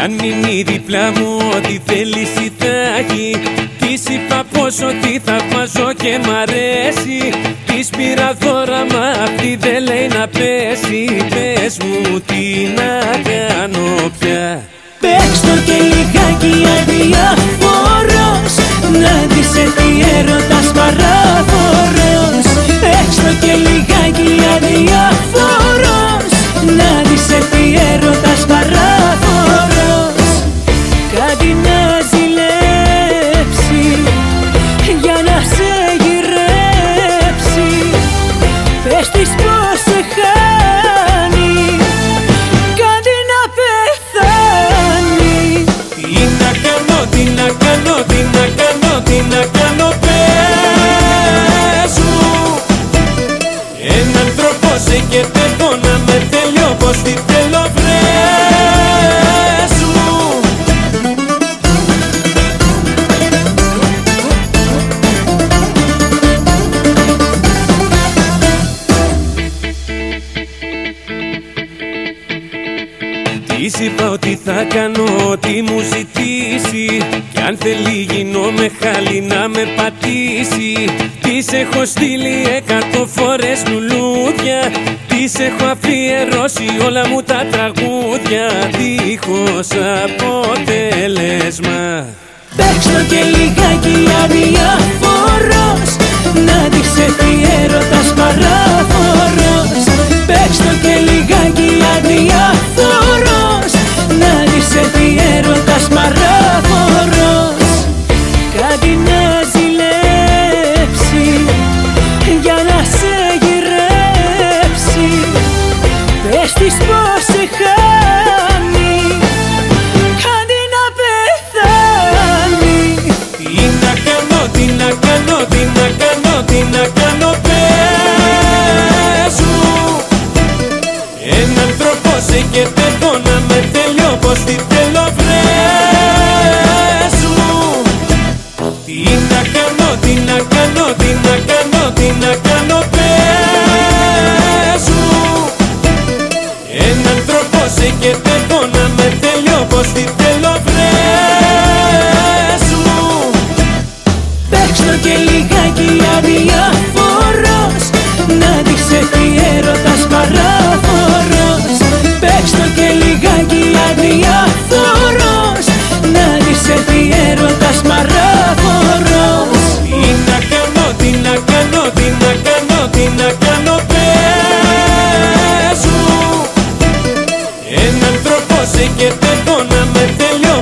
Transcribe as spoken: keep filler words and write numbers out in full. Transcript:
αν μείνει δίπλα μου ό,τι θέλεις θα έχει. Της είπα πως ότι θαυμάζω και μ' αρέσει. Της πήρα δώρα μα αυτή δεν λέει να πέσει. Πες μου τι να κάνω πια. Πες το και λιγάκι αδιάφορος, να δεις έρθει έρωτας παράφορος. Πες το και λιγάκι αδιάφορος, να δεις έρθει έρωτας παράφορος. Κάτι να ζηλέψει για να σε γυρέψει. Πες της πως σε χάνει, κάτι να πεθάνει. Τι να κάνω, τι να κάνω, τι να κάνω, τι να κάνω, πες μου. Έναν τρόπο σε και θέλω να με θέλει όπως τη θέλω, βρες μου. Της είπα ότι θα κάνω ό,τι μου ζητήσει, κι αν θέλει γίνομαι χάλι να με πατήσει. Της έχω στείλει εκατό φορές λουλούδια, της έχω αφιερώσει όλα μου τα τραγούδια, δίχως αποτέλεσμα. Παίξ' το και λιγάκι αδιάφορος, να δεις έρθει έρωτας παράφορος. Παίξ' το και λιγάκι αδιάφορος, να δεις έρθει έρωτας παράφορος. Κάτι να ζηλέψει για να σε γυρέψει. Πες της πως σε χάνει, κάτι να πεθάνει. Τι να κάνω, τι να κάνω, τι να κάνω, τι να κάνω, πες μου. Έναν τρόπο σε και θέλω να με θέλει όπως τη θέλω, βρες μου. Τι να κάνω, τι να κάνω, τι να κάνω, τι να κάνω, πες μου. Έναν τρόπο σε και θέλω να με θέλει όπως τη θέλω, βρες μου. Παίξ' το και λιγάκι αδιάφορος, να δεις έρθει έρωτας παράφορος. Παίξ' το και λιγάκι αδιάφορος, να δεις έρθει έρωτας παράφορος. Τι να κάνω, τι να κάνω, τι να κάνω, τι να κάνω, πες μου. Έναν τρόπο σε και θέλω να με θέλει